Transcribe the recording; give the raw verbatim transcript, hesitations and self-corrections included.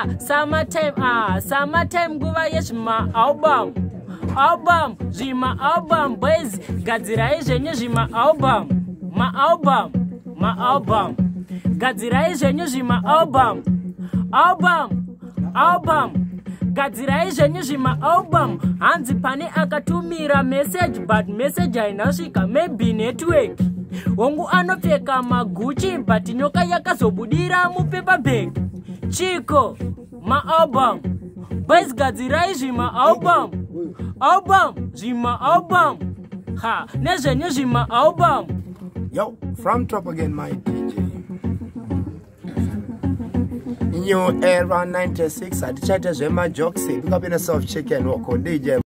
ah summertime ah summertime nguva yezvima album album zvima album boys gadzirai zvenyu zvima album ma album ma album gadzirai zvenyu zvima album album album gadzirai zvenyu zvima album hanzi pane akatumira message but message hainasvika maybe network hongu anopfeka maguchi but nyoka yakazobudira mupaper bag chiko ma album boys gadzirai zvima album album zvima album ha nezvenyu zvima album. Yo, from top again, my D J. New era ninety-six, I chatted with my jokes. Pick up in a soft chicken, walk on D J.